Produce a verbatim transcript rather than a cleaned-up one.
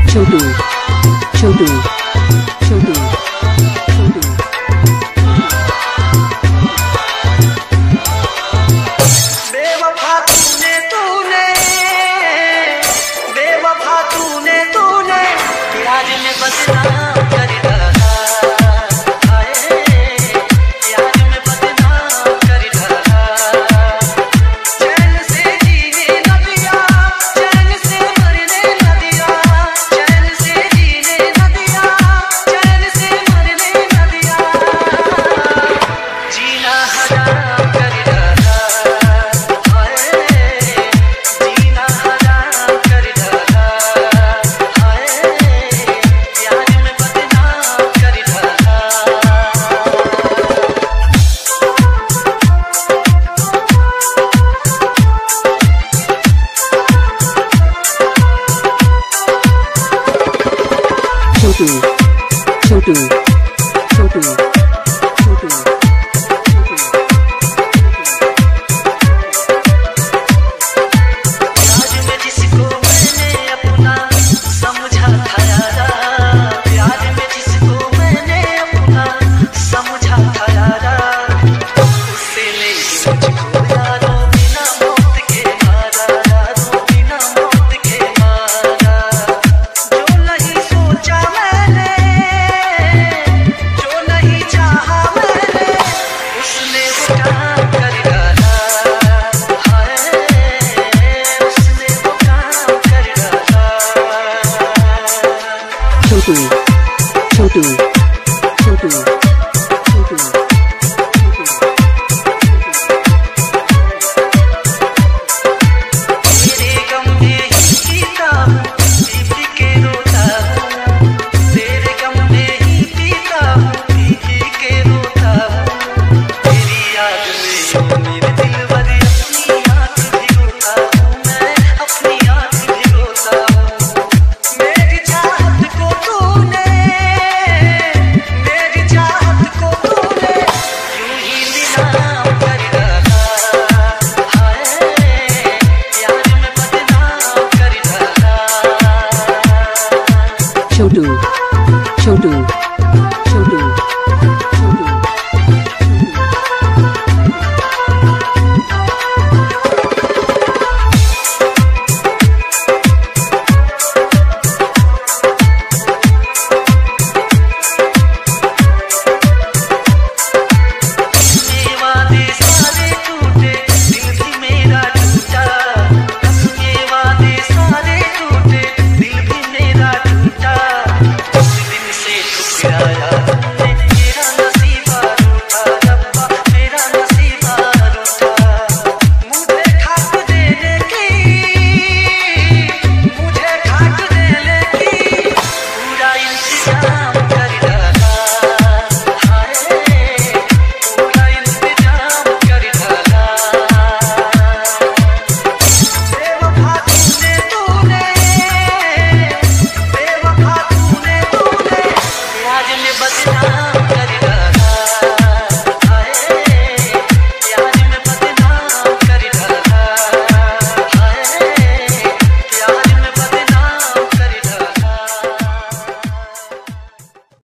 छोटू छोटू छोटू छोटू बेवफा तूने तूने बेवफा तूने तूने प्यार में बदनाम कर डाला हाय प्यार में बदनाम कर डाला चैन से जीने न दिया चैन से मरने न दिया चैन से जीने न दिया चैन से मरने न दिया जीना हराम कर डाला हाय जीना हराम कर डाला हाय प्यार में बदनाम कर डाला छोटू छोटू छोटू छोटू प्यार में जिसको मैंने अपना समझा था यारा प्यार में जिसको मैंने अपना समझा था यारा उससे नहीं मुझको यारों बिना मौत के मारा यारों बिना मौत के मारा जो नहीं सोचा मैंने जो नहीं चाहा मैंने उसने वो काम कर डाला हाय उसने वो काम कर डाला छोटू छोटू छोटू छोटू तेरे गम में ही पीता हूँ पी पी के रोता हूँ तेरे गम में ही पीता हूँ पी पी के रोता हूँ तेरी याद में मेरे दिल भर अपनी आँख भिगोता हूँ मैं अपनी आँख भिगोता हूँ मेरी चाहत को तूने मेरी चाहत को तूने यूं ही नीलाम कर डाला हाय प्यार में बदनाम कर डाला छोटू छोटू